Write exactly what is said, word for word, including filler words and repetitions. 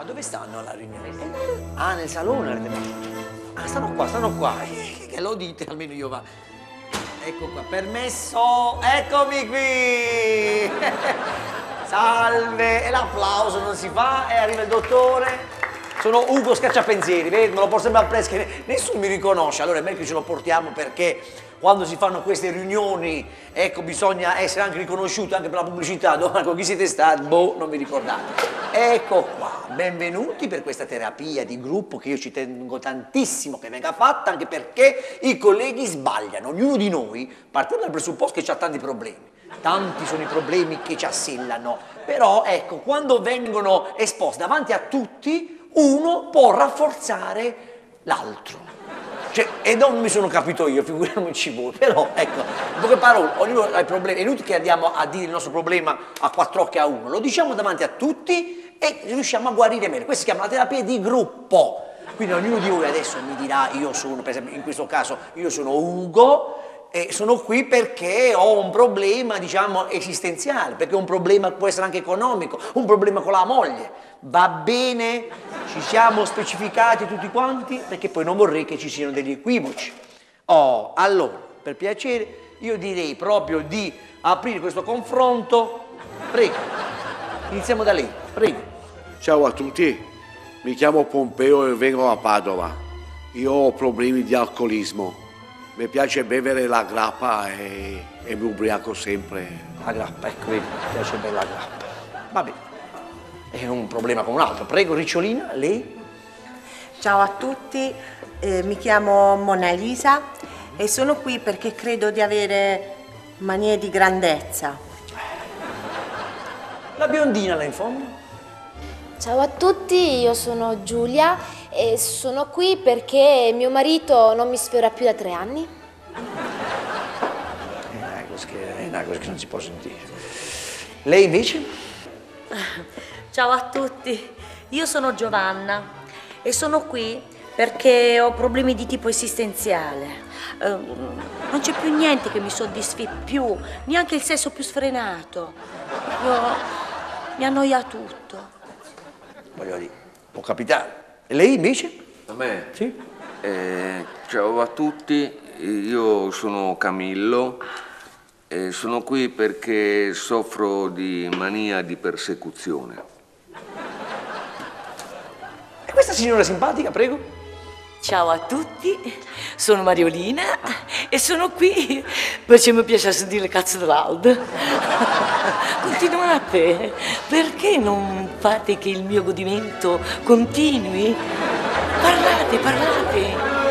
dove stanno la riunione? Ah, nel salone. Ah, stanno qua, stanno qua. Che lo dite, almeno io va. Ecco qua, permesso, eccomi qui. Salve, e l'applauso non si fa, e arriva il dottore. Sono Ugo Scacciapensieri, vedi, me lo può sembrare presto, che nessuno mi riconosce, allora è meglio che ce lo portiamo perché quando si fanno queste riunioni, ecco, bisogna essere anche riconosciuti anche per la pubblicità, con chi siete stati, boh, non vi ricordate. Ecco qua, benvenuti per questa terapia di gruppo che io ci tengo tantissimo che venga fatta, anche perché i colleghi sbagliano, ognuno di noi, partendo dal presupposto che ha tanti problemi. Tanti sono i problemi che ci assillano, però ecco, quando vengono esposti davanti a tutti, uno può rafforzare l'altro. Cioè, e non mi sono capito io, figuriamoci voi, però ecco, in poche parole, ognuno ha i problemi, è inutile che andiamo a dire il nostro problema a quattro occhi a uno, lo diciamo davanti a tutti e riusciamo a guarire meglio. Questa si chiama la terapia di gruppo. Quindi ognuno di voi adesso mi dirà, io sono, per esempio in questo caso, io sono Ugo, e sono qui perché ho un problema, diciamo, esistenziale, perché un problema può essere anche economico, un problema con la moglie. Va bene? Ci siamo specificati tutti quanti? Perché poi non vorrei che ci siano degli equivoci. Oh, allora, per piacere, io direi proprio di aprire questo confronto. Prego, iniziamo da lei, prego. Ciao a tutti, mi chiamo Pompeo e vengo da Padova. Io ho problemi di alcolismo. Mi piace bere la grappa e, e mi ubriaco sempre. La grappa, ecco, vedi, mi piace bere la grappa. Va bene, è un problema come un altro. Prego, Ricciolina, lei? Ciao a tutti, eh, mi chiamo Mona Lisa e sono qui perché credo di avere manie di grandezza. La biondina là in fondo? Ciao a tutti, io sono Giulia e sono qui perché mio marito non mi sfiora più da tre anni. È una cosa che, è una cosa che non si può sentire. Lei invece? Ciao a tutti, io sono Giovanna e sono qui perché ho problemi di tipo esistenziale. Uh, non c'è più niente che mi soddisfi più, neanche il sesso più sfrenato. Io, mi annoia tutto. Voglio dire, può capitare. E lei invece? A me? Sì. Eh, ciao a tutti, io sono Camillo e sono qui perché soffro di mania di persecuzione. E questa signora simpatica, prego? Ciao a tutti, sono Mariolina e sono qui perché mi piace sentire le cazzo dell'Ald. Continuate, perché non fate che il mio godimento continui? Parlate, parlate.